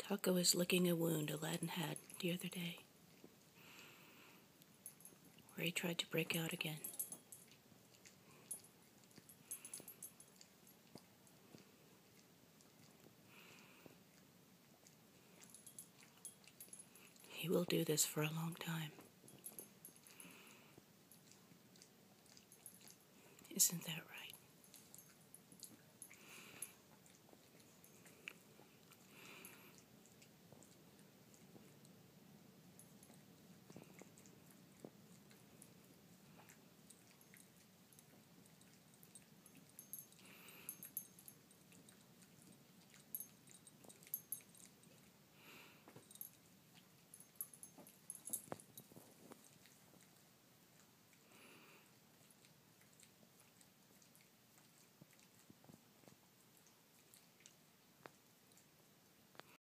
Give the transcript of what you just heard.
Hucko is licking a wound Aladdin had the other day, where he tried to break out again. He will do this for a long time. Isn't that right?